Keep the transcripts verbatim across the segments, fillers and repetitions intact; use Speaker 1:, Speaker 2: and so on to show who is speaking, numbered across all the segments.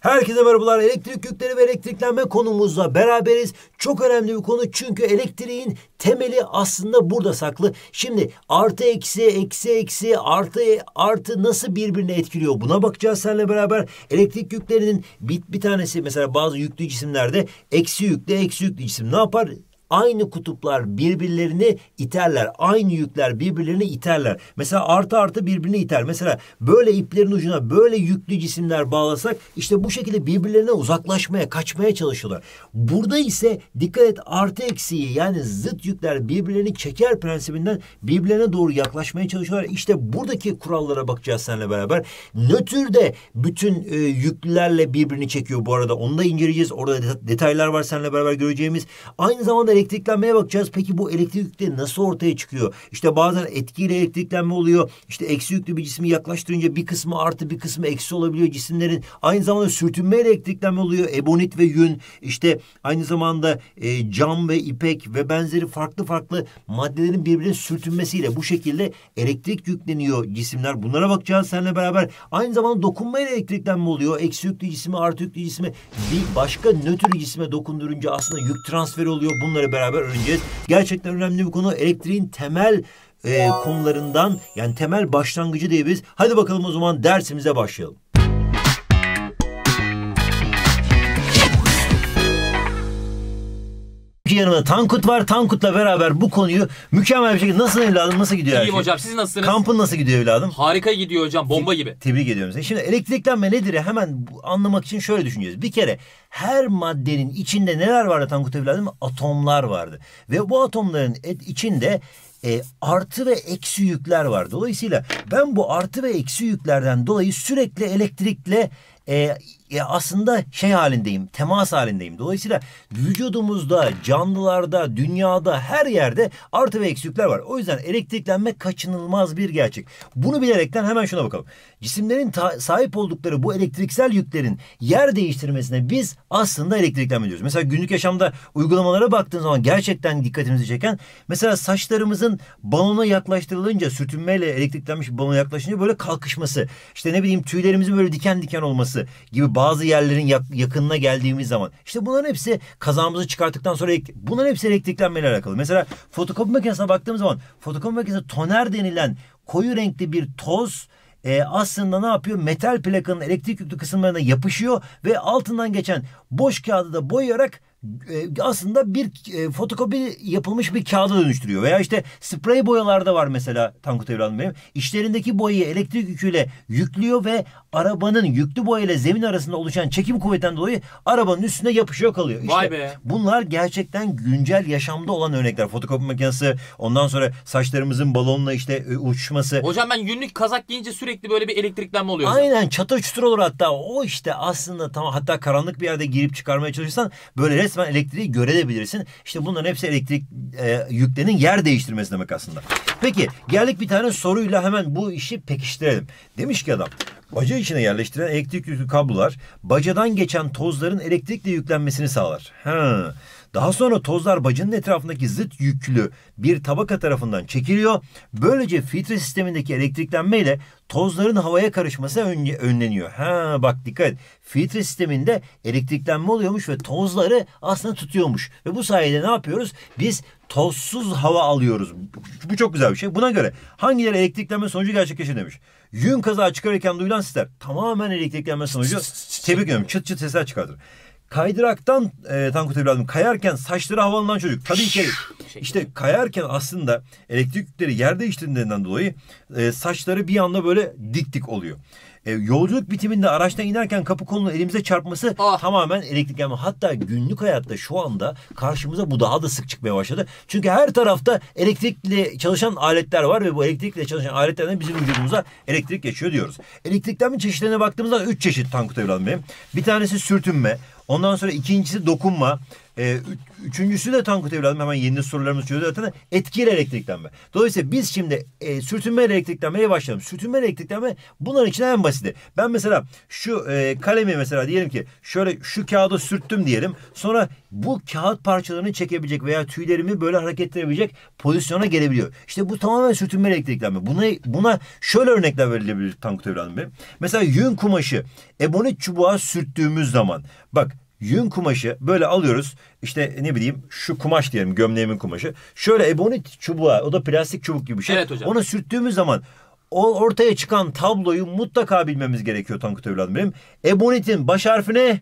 Speaker 1: Herkese merhabalar. Elektrik yükleri ve elektriklenme konumuzla beraberiz. Çok önemli bir konu çünkü elektriğin temeli aslında burada saklı. Şimdi artı eksi, eksi eksi, artı artı nasıl birbirini etkiliyor? Buna bakacağız seninle beraber. Elektrik yüklerinin bir, bir tanesi mesela bazı yüklü cisimlerde eksi yüklü, eksi yüklü cisim ne yapar? Aynı kutuplar birbirlerini iterler. Aynı yükler birbirlerini iterler. Mesela artı artı birbirini iter. Mesela böyle iplerin ucuna böyle yüklü cisimler bağlasak işte bu şekilde birbirlerine uzaklaşmaya, kaçmaya çalışıyorlar. Burada ise dikkat et artı eksiyi yani zıt yükler birbirlerini çeker prensibinden birbirlerine doğru yaklaşmaya çalışıyorlar. İşte buradaki kurallara bakacağız seninle beraber. Nötr de bütün e, yüklülerle birbirini çekiyor bu arada. Onu da inceleyeceğiz. Orada detaylar var seninle beraber göreceğimiz. Aynı zamanda elektriklenmeye bakacağız. Peki bu elektrik yükleri nasıl ortaya çıkıyor? İşte bazen etkiyle elektriklenme oluyor. İşte eksi yüklü bir cismi yaklaştırınca bir kısmı artı bir kısmı eksi olabiliyor cisimlerin. Aynı zamanda sürtünmeyle elektriklenme oluyor. Ebonit ve yün. İşte aynı zamanda e, cam ve ipek ve benzeri farklı farklı maddelerin birbirine sürtünmesiyle bu şekilde elektrik yükleniyor cisimler. Bunlara bakacağız seninle beraber. Aynı zamanda dokunmayla elektriklenme oluyor. Eksi yüklü cismi artı yüklü cismi bir başka nötr cisme dokundurunca aslında yük transferi oluyor. Bunları beraber öğreneceğiz. Gerçekten önemli bir konu. Elektriğin temel e, konularından yani temel başlangıcı diyebiliriz. Hadi bakalım o zaman dersimize başlayalım. Yanımda Tankut var. Tankut'la beraber bu konuyu mükemmel bir şekilde nasıl evladım nasıl gidiyor her şey?
Speaker 2: İyiyim hocam, siz nasılsınız?
Speaker 1: Kampın nasıl gidiyor evladım?
Speaker 2: Harika gidiyor hocam, bomba gibi.
Speaker 1: Tebrik ediyorum seni. Şimdi elektriklenme nedir hemen anlamak için şöyle düşüneceğiz. Bir kere her maddenin içinde neler vardı Tankut evladım? Atomlar vardı. Ve bu atomların içinde E, artı ve eksi yükler var. Dolayısıyla ben bu artı ve eksi yüklerden dolayı sürekli elektrikle e, e, aslında şey halindeyim, temas halindeyim. Dolayısıyla vücudumuzda, canlılarda, dünyada her yerde artı ve eksi yükler var. O yüzden elektriklenme kaçınılmaz bir gerçek. Bunu bilerekten hemen şuna bakalım. Cisimlerin sahip oldukları bu elektriksel yüklerin yer değiştirmesine biz aslında elektriklenme diyoruz. Mesela günlük yaşamda uygulamalara baktığın zaman gerçekten dikkatimizi çeken mesela saçlarımızın balona yaklaştırılınca sürtünmeyle elektriklenmiş bir balona yaklaşınca böyle kalkışması, işte ne bileyim tüylerimizin böyle diken diken olması gibi bazı yerlerin yakınına geldiğimiz zaman işte bunların hepsi kazamızı çıkarttıktan sonra bunların hepsi elektriklenmeyle alakalı. Mesela fotokopi makinesine baktığımız zaman fotokopi makinesinde toner denilen koyu renkli bir toz e, aslında ne yapıyor? Metal plakanın elektrik yüklü kısımlarına yapışıyor ve altından geçen boş kağıdı da boyayarak e, aslında bir e, fotokopi yapılmış bir kağıda dönüştürüyor. Veya işte sprey boyalarda var mesela Tankut evladım benim. İçlerindeki boyayı elektrik yüküyle yüklüyor ve arabanın yüklü boya ile zemin arasında oluşan çekim kuvvetinden dolayı arabanın üstüne yapışıyor kalıyor. İşte
Speaker 2: Vay be.
Speaker 1: Bunlar gerçekten güncel yaşamda olan örnekler. Fotokopi makinesi, ondan sonra saçlarımızın balonla işte e, uçuşması.
Speaker 2: Hocam ben günlük kazak giyince sürekli böyle bir elektriklenme oluyor.
Speaker 1: Aynen çatır çutur olur hatta. O işte aslında tamam, hatta karanlık bir yerde girip çıkarmaya çalışırsan böyle resmen elektriği görebilirsin. İşte bunların hepsi elektrik e, yüklerinin yer değiştirmesi demek aslında. Peki geldik bir tane soruyla hemen bu işi pekiştirelim. Demiş ki adam, baca içine yerleştirilen elektrik yüklü kablolar bacadan geçen tozların elektrikle yüklenmesini sağlar. Ha. Daha sonra tozlar bacanın etrafındaki zıt yüklü bir tabaka tarafından çekiliyor. Böylece filtre sistemindeki elektriklenme ile tozların havaya karışması önleniyor. Ha bak dikkat et. Filtre sisteminde elektriklenme oluyormuş ve tozları aslında tutuyormuş. Ve bu sayede ne yapıyoruz? Biz tozsuz hava alıyoruz. Bu çok güzel bir şey. Buna göre hangileri elektriklenme sonucu gerçekleşir demiş. Yün kazağı çıkarırken duyulan sesler tamamen elektriklenme sonucu. Tebrik ediyorum. Çıt çıt sesler çıkartır. Kaydıraktan e, Tankut evladım kayarken saçları havalanan çocuk. Tabii ki işte kayarken aslında elektrik yükleri yer değiştirdiğinden dolayı e, saçları bir anda böyle dik dik oluyor. E, yolculuk bitiminde araçtan inerken kapı kolunun elimize çarpması ah. tamamen elektriklenme. Hatta günlük hayatta şu anda karşımıza bu daha da sık çıkmaya başladı. Çünkü her tarafta elektrikle çalışan aletler var ve bu elektrikle çalışan aletlerden bizim vücudumuza elektrik geçiyor diyoruz. Elektriklenme çeşitlerine baktığımızda üç çeşit Tankut evladım benim. Bir tanesi sürtünme. Ondan sonra ikincisi dokunma. e, üç, üçüncüsü de Tankut evladım, hemen yeni sorularımız çözüyor zaten, etkili elektriklenme. Dolayısıyla biz şimdi e, sürtünme elektriklenmeye başlayalım. Sürtünme elektriklenme bunların için en basiti. Ben mesela şu e, kalemi mesela diyelim ki şöyle şu kağıda sürttüm diyelim. Sonra bu kağıt parçalarını çekebilecek veya tüylerimi böyle hareket ettirebilecek pozisyona gelebiliyor. İşte bu tamamen sürtünme elektriklenme. Buna, buna şöyle örnekler verilebilir Tankut evladım benim. Mesela yün kumaşı ebonit çubuğa sürttüğümüz zaman, bak yün kumaşı böyle alıyoruz, işte ne bileyim şu kumaş diyelim, gömleğimin kumaşı. Şöyle ebonit çubuğa, o da plastik çubuk gibi bir şey.
Speaker 2: Evet hocam.
Speaker 1: Onu sürttüğümüz zaman o ortaya çıkan tabloyu mutlaka bilmemiz gerekiyor Tankut evladım benim. Ebonitin baş harfi ne?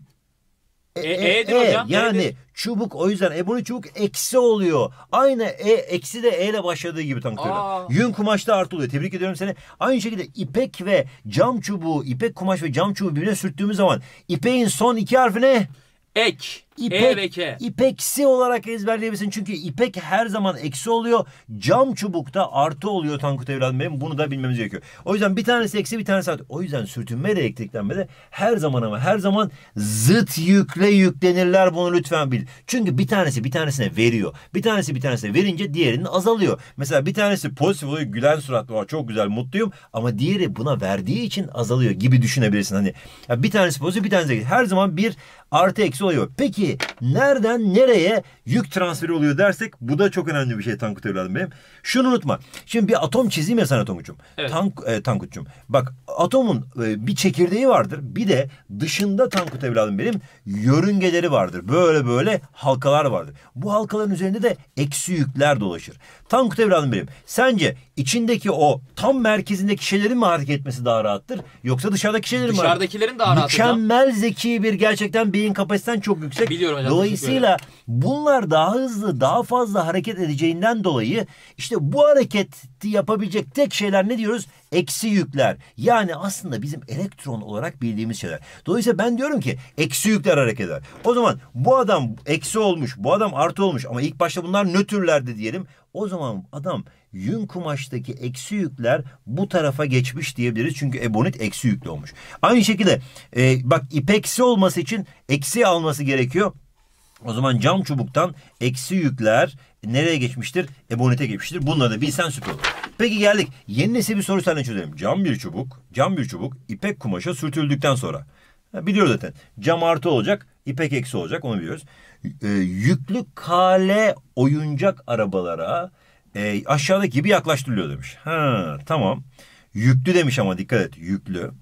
Speaker 2: E, E'dir hocam.
Speaker 1: Yani
Speaker 2: E'dir.
Speaker 1: çubuk, o yüzden ebonit çubuk eksi oluyor. Aynı E, eksi de E ile başladığı gibi Tankut evladım. Yün kumaşta artı oluyor. Tebrik ediyorum seni. Aynı şekilde ipek ve cam çubuğu, ipek kumaş ve cam çubuğu birbirine sürttüğümüz zaman ipeğin son iki harfi ne?
Speaker 2: Ek.
Speaker 1: İpek,
Speaker 2: E ve K.
Speaker 1: ipeksi olarak ezberleyebilirsin. Çünkü ipek her zaman eksi oluyor. Cam çubukta artı oluyor Tankut evladım benim. Bunu da bilmemiz gerekiyor. O yüzden bir tanesi eksi, bir tanesi artı. O yüzden sürtünme ile elektriklenmede her zaman ama her zaman zıt yükle yüklenirler, bunu lütfen bil. Çünkü bir tanesi bir tanesine veriyor. Bir tanesi bir tanesine verince diğerinin azalıyor. Mesela bir tanesi pozitif oluyor, gülen suratlı var, çok güzel, mutluyum, ama diğeri buna verdiği için azalıyor gibi düşünebilirsin. Hani ya bir tanesi pozitif, bir tanesi her zaman bir artı eksi oluyor. Peki nereden nereye yük transferi oluyor dersek, bu da çok önemli bir şey Tankut evladım benim. Şunu unutma. Şimdi bir atom çizeyim ya sana Tonguç'um.
Speaker 2: Evet.
Speaker 1: Tank, e, Tankut'cum. Bak atomun e, bir çekirdeği vardır. Bir de dışında Tankut evladım benim yörüngeleri vardır. Böyle böyle halkalar vardır. Bu halkaların üzerinde de eksi yükler dolaşır. Tankut evladım benim, sence içindeki o tam merkezindeki şeylerin mi hareket etmesi daha rahattır, yoksa dışarıdaki şeylerin mi?
Speaker 2: Dışarıdakilerin daha rahat hocam.
Speaker 1: Mükemmel zeki bir, gerçekten beyin kapasiten çok yüksek.
Speaker 2: Biliyorum hocam,
Speaker 1: Dolayısıyla bunlar daha hızlı, daha fazla hareket edeceğinden dolayı işte bu hareketi yapabilecek tek şeyler ne diyoruz? Eksi yükler. Yani aslında bizim elektron olarak bildiğimiz şeyler. Dolayısıyla ben diyorum ki eksi yükler hareket eder. O zaman bu adam eksi olmuş, bu adam artı olmuş, ama ilk başta bunlar nötrlerdi diyelim. O zaman adam yün kumaştaki eksi yükler bu tarafa geçmiş diyebiliriz. Çünkü ebonit eksi yüklü olmuş. Aynı şekilde e, bak ipeksi olması için eksi alması gerekiyor. O zaman cam çubuktan eksi yükler nereye geçmiştir? Ebonite geçmiştir. Bunları da bilsen süper olur. Peki geldik. Yeni nesil bir soru seninle çözelim. Cam bir çubuk, cam bir çubuk ipek kumaşa sürtüldükten sonra. Ha, biliyoruz zaten. Cam artı olacak, ipek eksi olacak, onu biliyoruz. E, yüklü kale oyuncak arabalara e, aşağıdaki gibi yaklaştırılıyor demiş. Ha, tamam. Yüklü demiş, ama dikkat et, yüklü.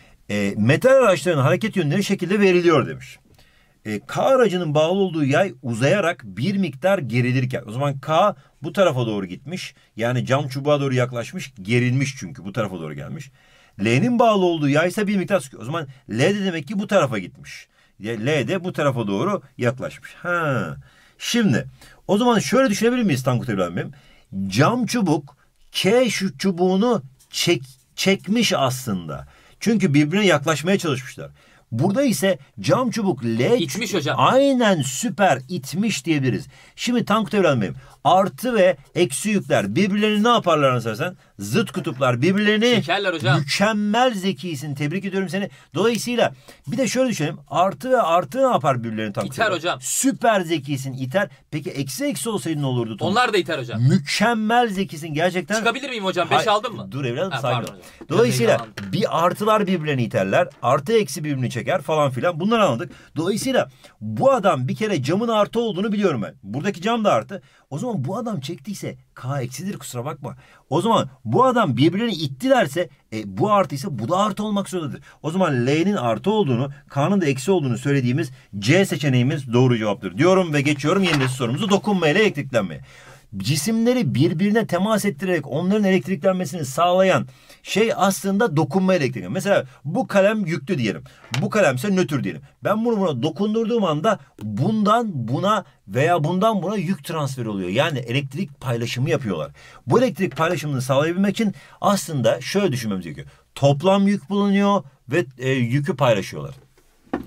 Speaker 1: E, metal araçların hareket yönleri şekilde veriliyor demiş. E, K aracının bağlı olduğu yay uzayarak bir miktar gerilirken, o zaman K bu tarafa doğru gitmiş. Yani cam çubuğa doğru yaklaşmış, gerilmiş çünkü bu tarafa doğru gelmiş. L'nin bağlı olduğu yay ise bir miktar sıkıyor. O zaman L de demek ki bu tarafa gitmiş. L de bu tarafa doğru yaklaşmış. Ha. Şimdi o zaman şöyle düşünebilir miyiz Tankut evladım benim? Cam çubuk K şu çubuğunu çek, çekmiş aslında. Çünkü birbirine yaklaşmaya çalışmışlar. Burada ise cam çubuk L
Speaker 2: İtmiş hocam.
Speaker 1: Aynen, süper itmiş diyebiliriz. Şimdi Tankut evladım benim, artı ve eksi yükler birbirlerini ne yaparlar anasarsan? Zıt kutuplar birbirlerini
Speaker 2: çekerler hocam.
Speaker 1: Mükemmel zekisin. Tebrik ediyorum seni. Dolayısıyla bir de şöyle düşünelim. Artı ve artı ne yapar birbirlerini Tankut
Speaker 2: İter
Speaker 1: evladım?
Speaker 2: hocam.
Speaker 1: Süper zekisin, iter. Peki eksi eksi olsaydı ne olurdu Tankut?
Speaker 2: Onlar da iter hocam.
Speaker 1: Mükemmel zekisin gerçekten.
Speaker 2: Çıkabilir miyim hocam? beş
Speaker 1: Hay-
Speaker 2: aldın mı?
Speaker 1: Dur evladım,
Speaker 2: Ha,
Speaker 1: sakin
Speaker 2: pardon
Speaker 1: ol.
Speaker 2: hocam.
Speaker 1: Dolayısıyla
Speaker 2: Biraz
Speaker 1: bir artılar birbirlerini iterler. Artı eksi birbirini çeker falan filan. Bunları anladık. Dolayısıyla bu adam bir kere camın artı olduğunu biliyorum ben. Buradaki cam da artı. O zaman bu adam çektiyse K eksidir, kusura bakma. O zaman bu adam birbirlerini ittilerse e, bu artıysa bu da artı olmak zorundadır. O zaman L'nin artı olduğunu, K'nın da eksi olduğunu söylediğimiz C seçeneğimiz doğru cevaptır diyorum ve geçiyorum yeni nesil sorumuzu, dokunma ile elektriklenmeye. Cisimleri birbirine temas ettirerek onların elektriklenmesini sağlayan şey aslında dokunma elektriklenme. Mesela bu kalem yüklü diyelim. Bu kalemse nötr diyelim. Ben bunu buna dokundurduğum anda bundan buna veya bundan buna yük transferi oluyor. Yani elektrik paylaşımı yapıyorlar. Bu elektrik paylaşımını sağlayabilmek için aslında şöyle düşünmemiz gerekiyor. Toplam yük bulunuyor ve e, yükü paylaşıyorlar.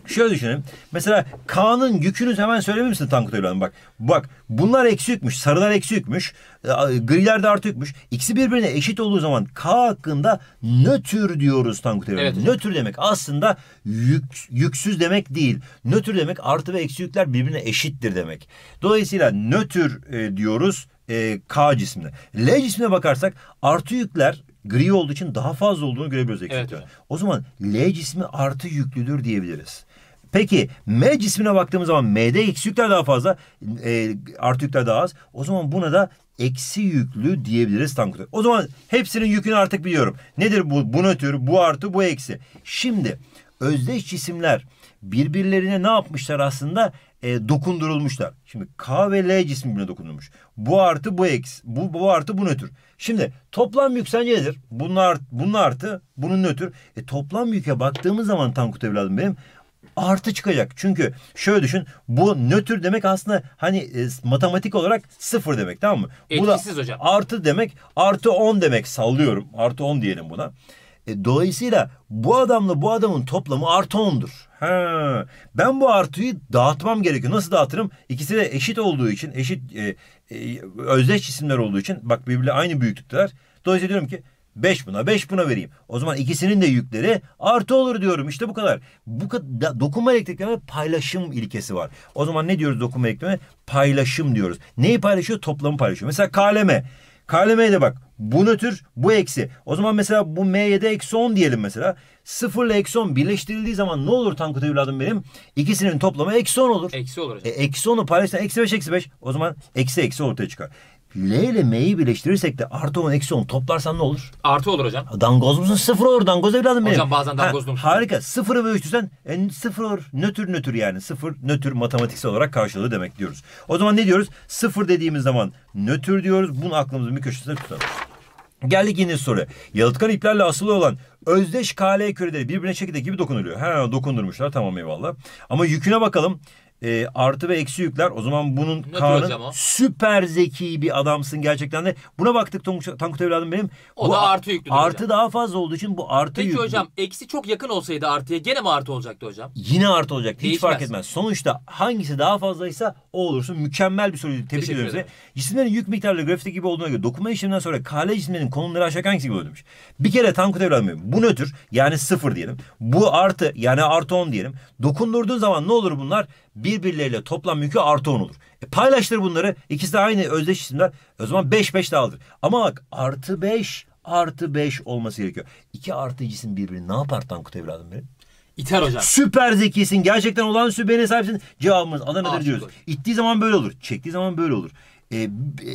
Speaker 1: Şöyle düşünelim. Mesela K'nın yükünü hemen söylemiş misin Tankut evladım? Bak, bak bunlar eksi yükmüş. Sarılar eksi yükmüş. Griler de artı yükmüş. İkisi birbirine eşit olduğu zaman K hakkında nötr diyoruz Tankut evladım.
Speaker 2: Evet.
Speaker 1: Nötr demek aslında yük, yüksüz demek değil. Nötr demek artı ve eksi yükler birbirine eşittir demek. Dolayısıyla nötr e, diyoruz e, K cismine. L cismine bakarsak artı yükler gri olduğu için daha fazla olduğunu görebiliyoruz eksi
Speaker 2: Evet,
Speaker 1: yükler. O zaman L cismi artı yüklüdür diyebiliriz. Peki M cismine baktığımız zaman M'de eksi yükler daha fazla, e, artı yükler daha az. O zaman buna da eksi yüklü diyebiliriz Tankut. O zaman hepsinin yükünü artık biliyorum. Nedir bu? Bu nötr, bu artı, bu eksi. Şimdi özdeş cisimler birbirlerine ne yapmışlar aslında? E, dokundurulmuşlar. Şimdi K ve L cismi birbirine dokundurulmuş. Bu artı, bu eksi. Bu, bu artı, bu nötr. Şimdi toplam yük sence nedir? Bunlar, bunun artı, bunun nötr. E, toplam yüke baktığımız zaman Tankut evladım benim artı çıkacak. Çünkü şöyle düşün, bu nötr demek aslında hani e, matematik olarak sıfır demek, tamam mı?
Speaker 2: Etkisiz
Speaker 1: bu da
Speaker 2: hocam.
Speaker 1: Artı demek, artı on demek, sallıyorum. Artı on diyelim buna. E, dolayısıyla bu adamla bu adamın toplamı artı ondur. Ha, ben bu artıyı dağıtmam gerekiyor. Nasıl dağıtırım? İkisi de eşit olduğu için, eşit e, e, özdeş cisimler olduğu için, bak birbirle aynı büyüklükteler. Dolayısıyla diyorum ki beş buna, beş buna vereyim. O zaman ikisinin de yükleri artı olur diyorum. İşte bu kadar. Bu kadar dokunma elektrikleme paylaşım ilkesi var. O zaman ne diyoruz dokunma elektrikleme? Paylaşım diyoruz. Neyi paylaşıyor? Toplamı paylaşıyor. Mesela K L M. K L M'ye de bak. Bu nötr, bu eksi. O zaman mesela bu M'ye de eksi on diyelim mesela. sıfır ile eksi on birleştirildiği zaman ne olur Tankut evladım benim? İkisinin toplamı eksi on olur.
Speaker 2: Eksi olur hocam.
Speaker 1: E, eksi onu paylaşsan eksi beş, eksi beş. O zaman eksi eksi ortaya çıkar. L ile M'yi birleştirirsek de artı on, eksi on toplarsan ne olur?
Speaker 2: Artı olur hocam.
Speaker 1: Dangoz musun? Sıfır olur. Dangoz evladım benim.
Speaker 2: Hocam bazen dangozluğum.
Speaker 1: Ha, harika. Sıfırı bölüştürsen en sıfır olur. Nötr nötr yani. Sıfır nötr matematiksel olarak karşılığı demek diyoruz. O zaman ne diyoruz? Sıfır dediğimiz zaman nötr diyoruz. Bunu aklımızın bir köşesine tutalım. Geldik yeni soruya. Yalıtkan iplerle asılı olan özdeş K L küreleri birbirine şekilde gibi dokunuluyor. Ha, dokundurmuşlar. Tamam, eyvallah. Ama yüküne bakalım. E, artı ve eksi yükler. O zaman bunun K'nın süper zeki bir adamsın gerçekten de. Buna baktık Tankut evladım benim.
Speaker 2: O
Speaker 1: bu
Speaker 2: da artı yüklü.
Speaker 1: Artı
Speaker 2: hocam.
Speaker 1: daha fazla olduğu için bu artı
Speaker 2: Peki
Speaker 1: yüklü.
Speaker 2: hocam eksi çok yakın olsaydı artıya gene mi artı olacaktı hocam?
Speaker 1: Yine artı olacaktı. Hiç
Speaker 2: Değişmez.
Speaker 1: fark etmez. Sonuçta hangisi daha fazlaysa o olursun. Mükemmel bir soruydu. Tebrik ediyorum size. Cisimlerin yük miktarları grafikte gibi olduğuna göre dokunma işleminden sonra K L cisimlerinin konumları aşağı hangisi gibi oluyor demiş. Bir kere Tankut evladım benim. Bu nötr yani sıfır diyelim. Bu artı yani artı on diyelim. Dokundurduğun zaman ne olur bunlar? Birbirleriyle toplam yükü artı on olur. E paylaştır bunları. İkisi de aynı özdeş cisimler. O zaman beş beş dağılır. Ama bak artı beş artı beş olması gerekiyor. İki artı cisim birbirini ne yapar Tankut evladım benim?
Speaker 2: İter hocam.
Speaker 1: Süper zekisin. Gerçekten olağanüstü beğeniye sahipsin. Cevabımız Adana'dır
Speaker 2: Aa,
Speaker 1: diyoruz.
Speaker 2: olur.
Speaker 1: İttiği zaman böyle olur. Çektiği zaman böyle olur. E,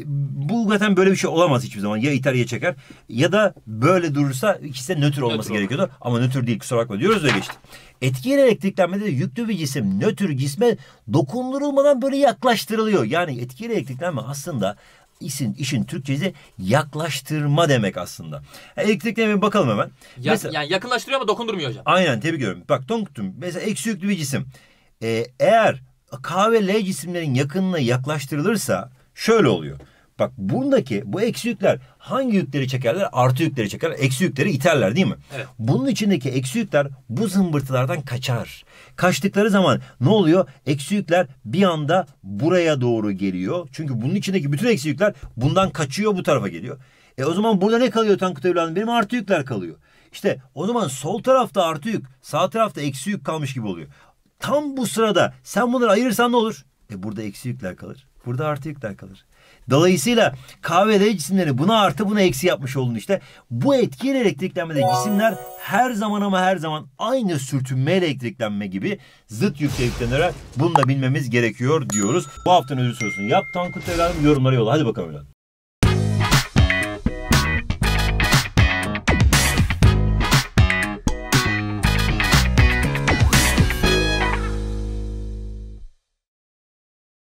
Speaker 1: bu zaten böyle bir şey olamaz hiçbir zaman. Ya iter ya çeker. Ya da böyle durursa ikisi de nötr olması
Speaker 2: Nötr
Speaker 1: gerekiyordu. Ama nötr değil, kusura bakma diyoruz ve geçti. Etkiyle elektriklenmede de yüklü bir cisim nötr cisme dokundurulmadan böyle yaklaştırılıyor. Yani etkiyle elektriklenme aslında işin, işin Türkçesi yaklaştırma demek aslında. Elektriklenmeye bakalım hemen.
Speaker 2: Ya,
Speaker 1: Mesela,
Speaker 2: yani yakınlaştırıyor ama dokundurmuyor hocam.
Speaker 1: aynen, tebrik ediyorum. Bak Tankut'um mesela eksi yüklü bir cisim. Ee, eğer K ve L cisimlerin yakınına yaklaştırılırsa şöyle oluyor. Bak bundaki bu eksi yükler hangi yükleri çekerler? Artı yükleri çekerler. Eksi yükleri iterler değil mi?
Speaker 2: Evet.
Speaker 1: Bunun içindeki eksi yükler bu zımbırtılardan kaçar. Kaçtıkları zaman ne oluyor? Eksi yükler bir anda buraya doğru geliyor. Çünkü bunun içindeki bütün eksi yükler bundan kaçıyor, bu tarafa geliyor. E o zaman burada ne kalıyor Tankut evladım? Benim artı yükler kalıyor. İşte o zaman sol tarafta artı yük, sağ tarafta eksi yük kalmış gibi oluyor. Tam bu sırada sen bunları ayırırsan ne olur? E burada eksi yükler kalır. Burada artı yükler kalır. Dolayısıyla K ve L cisimleri buna artı buna eksi yapmış oldun işte. Bu etkiyle elektriklenmede cisimler her zaman ama her zaman aynı sürtünme elektriklenme gibi zıt yüksekliktenlere bunu da bilmemiz gerekiyor diyoruz. Bu haftanın ödül sorusunu yap Tankut evladım, yorumlara yolla. Hadi bakalım evladım.